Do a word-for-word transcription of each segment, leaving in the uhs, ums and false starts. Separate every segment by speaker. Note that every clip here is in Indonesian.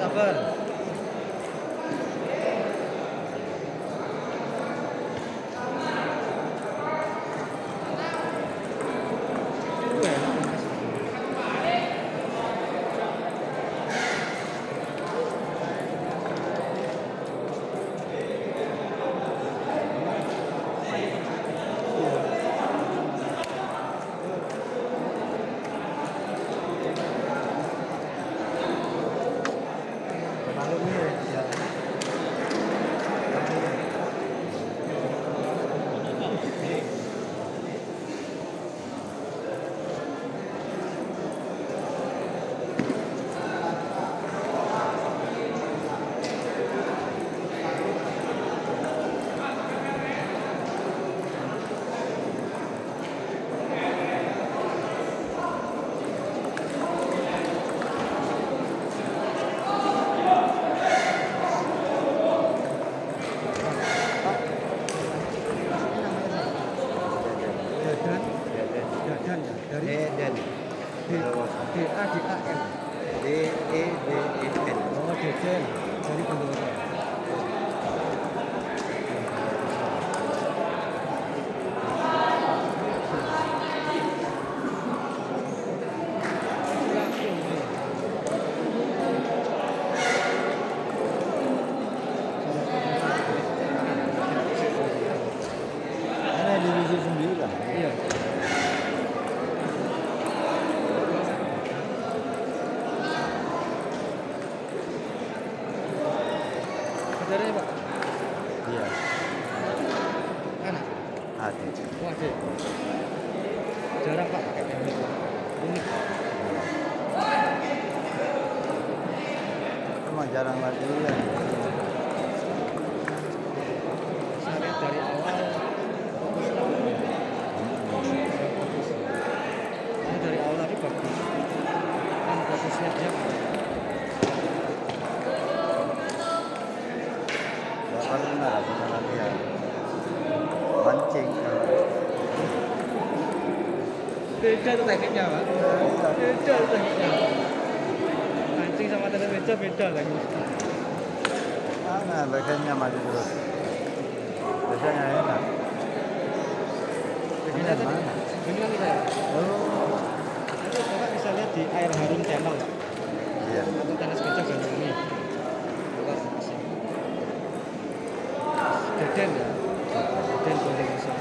Speaker 1: Over. Deden. D A D A N. D E D E N. Oh, Deden. Dari Bondowoso.
Speaker 2: Ini divisi sembilan.
Speaker 1: Iya. Saudaranya Pak?
Speaker 2: Iya.
Speaker 1: Anak?
Speaker 2: Adik.
Speaker 1: Oh, adik. Jarang Pak pakai teknik. Unik.
Speaker 2: Cuma jarang latihan.
Speaker 1: Saya dari awal fokus lawannya. Fokus. Ini dari awal tadi bagus. Kan fokusnya dia.
Speaker 2: Gak pernah punya latihan. Mancing.
Speaker 1: Beda tuh tekniknya Pak. Beda tuh tekniknya. Mancing sama teknik meja beda lagi.
Speaker 2: Mana bagiannya maju terus. Biasanya enak.
Speaker 1: Begini tadi.
Speaker 2: Mana?
Speaker 1: Ini kan saya.
Speaker 2: Oh.
Speaker 1: Nanti Bapak bisa lihat di Air Harum Channel.
Speaker 2: Iya.
Speaker 1: Atau tenis meja gandeng ini. Bapak bisa. Deden ya. Deden Bondowoso.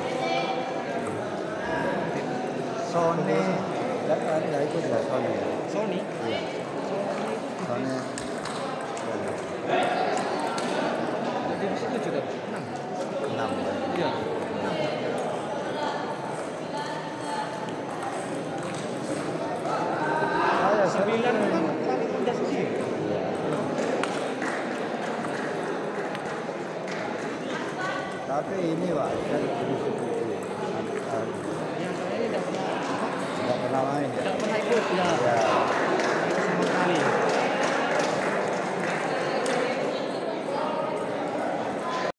Speaker 2: Sony. Enggak kan enggak ikut enggak Sony.
Speaker 1: Sony.
Speaker 2: Iya. Sony.
Speaker 1: Divisi tujuh kan? enam.
Speaker 2: enam.
Speaker 1: Iya.
Speaker 2: Saya
Speaker 1: sembilan kan kami pindah sini.
Speaker 2: Tapi ini Pak, dari divisi